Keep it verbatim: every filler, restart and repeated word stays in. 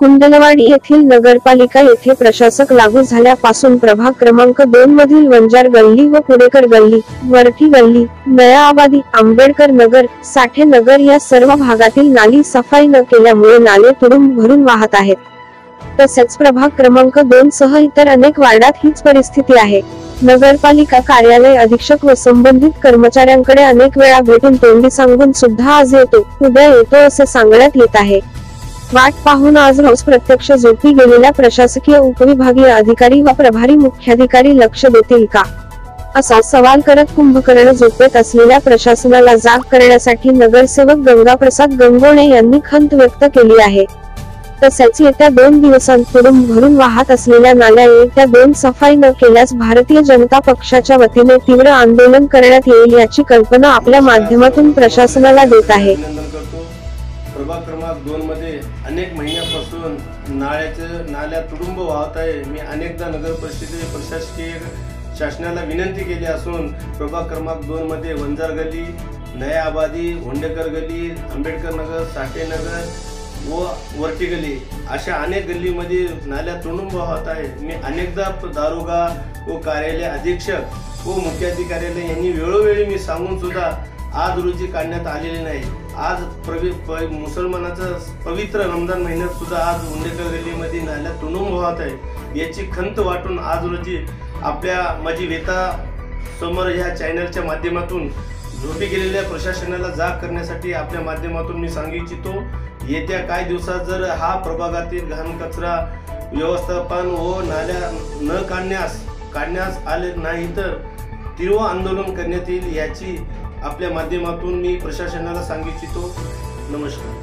कुंडलवाडी येथील नगरपालिका येथे प्रशासक लागू झाल्यापासून प्रभाग क्रमांक दोन मधील वंजार गल्ली व पुणेकर गल्ली, वरठी गल्ली, नया आबादी, आंबेडकर नगर, साठे नगर या सर्व भागातील नाली सफाई न केल्यामुळे नाले तुडुंब भरून वाहत आहेत। तसेच प्रभाग क्रमांक दोन सह इतर अनेक वार्डात हीच परिस्थिती आहे। नगरपालिका कार्यालय अधीक्षक व संबंधित कर्मचाऱ्यांकडे अनेक वेळा भेटून तोंडी सांगून सुद्धा आज येतो उद्या येतो असे सांगण्यात येत आहे। वाट पाहून आज रोज प्रत्यक्ष झोपी गेलेल्या प्रशासकीय उपविभागीय अधिकारी व प्रभारी मुख्याधिकारी लक्ष देतील का, असा सवाल करत कुंभकर्ण झोपेत असलेल्या प्रशासनाला जाग करण्यासाठी नगरसेवक गंगाप्रसाद गंगोणे यांनी खंत व्यक्त केली आहे। तसेच येत्या दोन दिवसांत तुडुंब भरून वाहत असलेल्या नाल्या येत्या दोन सफाई न केल्यास भारतीय जनता पक्षाच्या वतीने तीव्र आंदोलन करण्यात येईल याची कल्पना आपल्या माध्यमातून प्रशासनाला देत आहे। प्रभाग क्रमांक दोन मध्ये अनेक महिन्यापासून नाल्याचे नाल्या तुडुंब वाहत आहे। मी अनेकदा नगर परिषदे प्रशासकीय शासनाला विनंती केली असून प्रभाग क्रमांक दोन मध्ये वंजार गल्ली, नया आबादी, होंडेकर गल्ली, आंबेडकर नगर, साठे नगर व वरठी गल्ली अशा अनेक गल्लीमध्ये नाल्या तुडुंब वाहत आहे। मी अनेकदा दारोगा व कार्यालय अधीक्षक व मुख्याधिकारी यांनी वेळोवेळी मी सांगून सुद्धा आज रोजी काढण्यात आलेले नाही। आज मुसलमानाचा पवित्र रमजान महिन्यात सुद्धा आज होंडेकर गल्लीमध्ये नाल्या तुडुंब वाहत आहे। याची खंत वाटून आज रोजी आपल्या माझी वेता समोर ह्या चॅनलच्या माध्यमातून झोपी गेलेल्या प्रशासनाला जाग करण्यासाठी आपल्या माध्यमातून मी सांगू इच्छितो, येत्या काही दिवसात जर हा प्रभागातील घाण कचरा व्यवस्थापन व नाल्या न काढण्यास काढण्यास आले नाही तर तीव्र आंदोलन करण्यात येईल याची आपल्या माध्यमातून मी प्रशासनाला सांगू इच्छितो। नमस्कार।